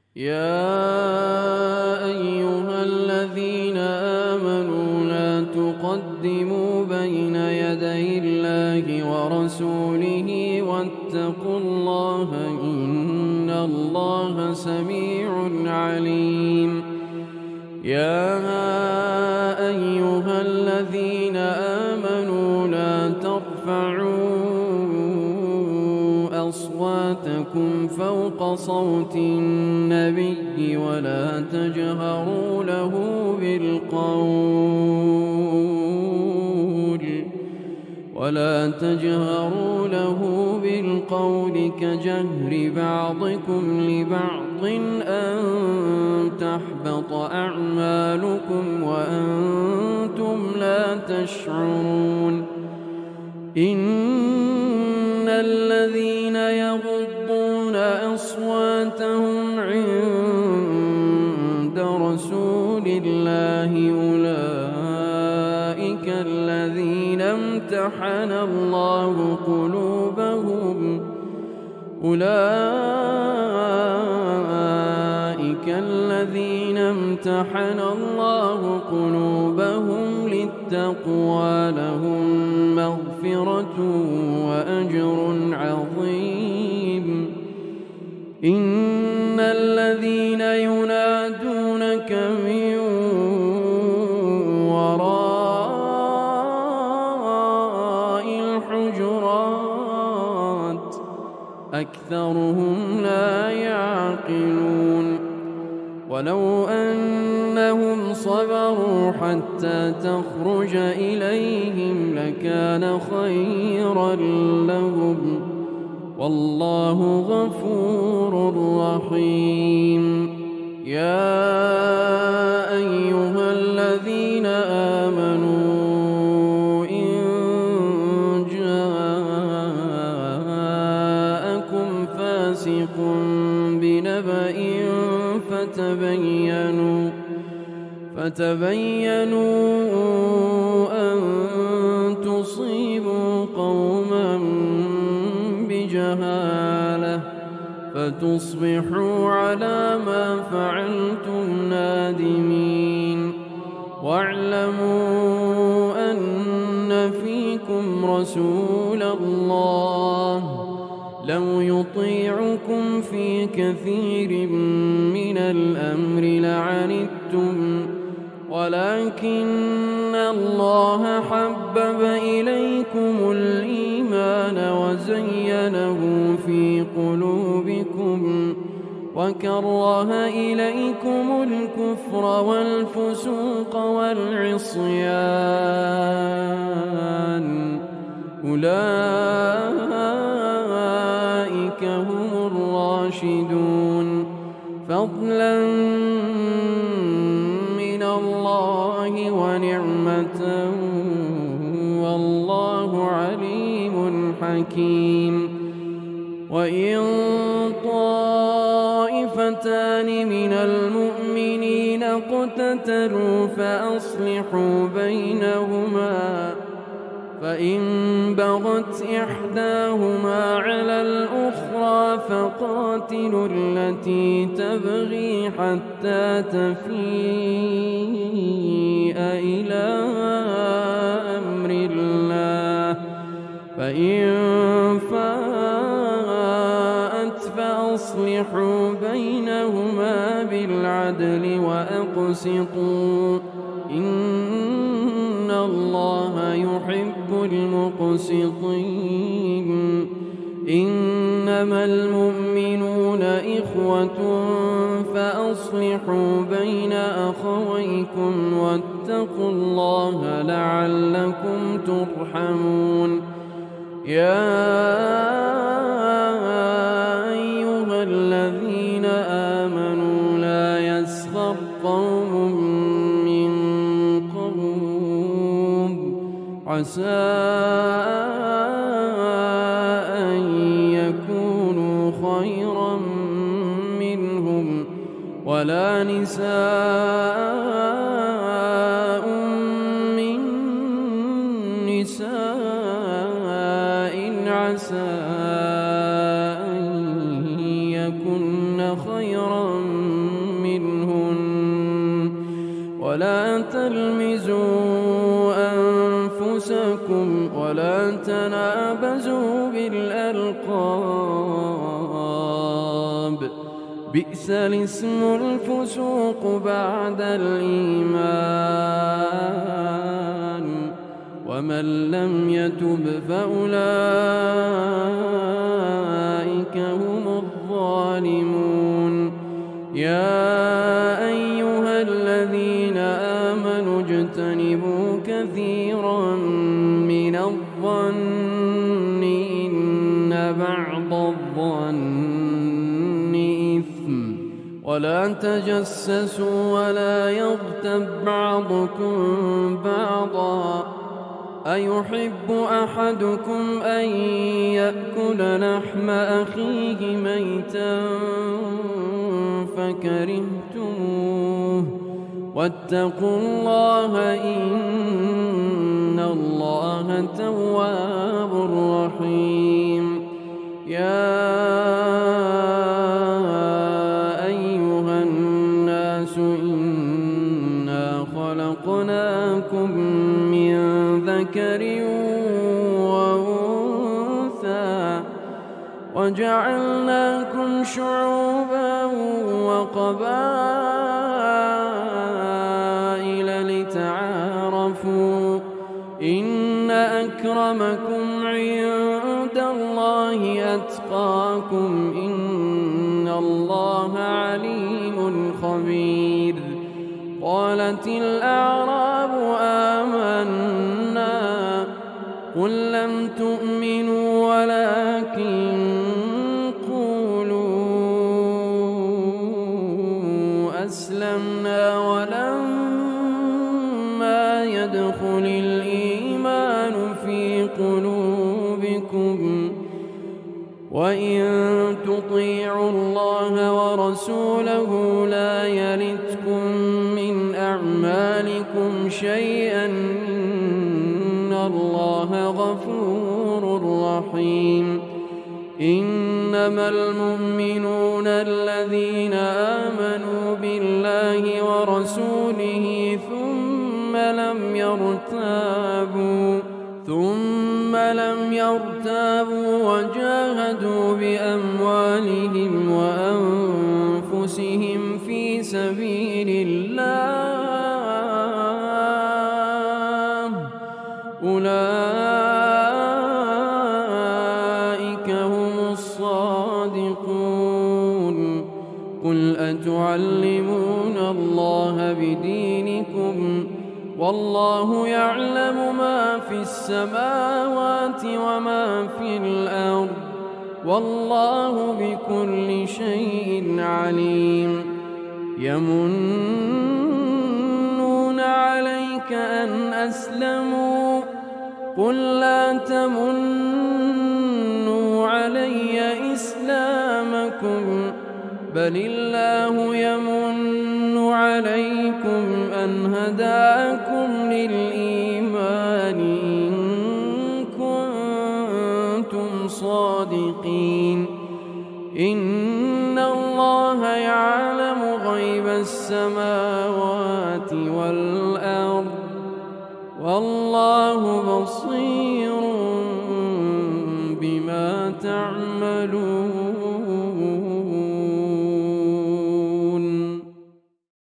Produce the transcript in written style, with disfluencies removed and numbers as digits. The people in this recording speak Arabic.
يا أيها الذين آمنوا لا تقدموا بين يدي الله ورسوله واتقوا الله إن الله سميع عليم. يا أيها الذين آمنوا لا ترفعوا أصواتكم فوق صوت النبي ولا تجهروا له بالقول كجهر بعضكم لبعض أن تحبط أعمالكم وأنتم لا تشعرون. إن الذين يغضون أصواتهم عند رسول الله أولئك الذين امتحن الله قلوبهم للتقوى لهم مغفرة وأجر عظيم. إن الذين ينادونك من وراء الحجرات أكثرهم لا يعقلون. ولو أنهم صبروا حتى تخرج إليهم لكان خيرا لهم والله غفور رحيم. يا أيها الذين آمنوا إن جاءكم فاسق بنبأ فتبينوا أن تصيبوا قوما بجهالة فتصبحوا على ما فعلتم نادمين. واعلموا أن فيكم رسول الله لو يطيعكم في كثير من الأمر لعنتم ولكن الله حبب إليكم الإيمان وزينه في قلوبكم وكره إليكم الكفر والفسوق والعصيان أولئك هم الراشدون فضلا من الله ونعمة والله عليم حكيم. وإن طائفتان من المؤمنين اقتتلوا فأصلحوا بينهما فإن بغت إحداهما على الأخرى فقاتلوا التي تبغي حتى تفيء إلى أمر الله فإن فاءت فأصلحوا بينهما بالعدل وأقسطوا إن الله يحب المقسطين. إنما المؤمنون إخوة فأصلحوا بين أخويكم واتقوا الله لعلكم ترحمون. يا أيها الذين آمنوا لا يسخر قوم من قوم عسى أن يكونوا خيرا منهم ولا نساء من نساء عسى أن يكن خيرا ولا تلمزوا أنفسكم ولا تنابزوا بالألقاب بئس الاسم الفسوق بعد الإيمان ومن لم يتب فأولئك هم الظالمون. يا أيها الذين آمنوا اجتنبوا كثيرا من الظن إن بعض الظن إثم ولا تجسسوا ولا يغتب بعضكم بعضا أيحب أحدكم أن يأكل لحم أخيه ميتا فكرهتموه واتقوا الله إن الله تواب رحيم. يا أيها الناس إنا خلقناكم من ذكر وأنثى وجعلناكم شعوبا وقبائل لتعارفوا إن أكرمكم عند الله أتقاكم إن الله عليم خبير. قالت الأعراب آمنا قل لم تؤمنوا ولكن قولوا أسلمنا ولما يدخل الإيمان في قلوبكم وإن تطيعوا الله ورسوله لا يلتكم من أعمالكم شيئا إن الله غفور رحيم. إنما المؤمنون الذين آمنوا بالله ورسوله ثم لم يرتابوا وجاهدوا بأموالهم وأنفسهم في سبيل الله أولئك هم الصادقون. قل أتعلمون الله بدينكم والله يعلم ما في السماوات وما في الأرض والله بكل شيء عليم. يمنون عليك أن أسلموا قل لا تمنوا علي إسلامكم بل الله يمن عليكم أن هداكم للإيمان إن كنتم صادقين. إن الله يعلم غيب السماوات والأرض والله بصير بما تعملون.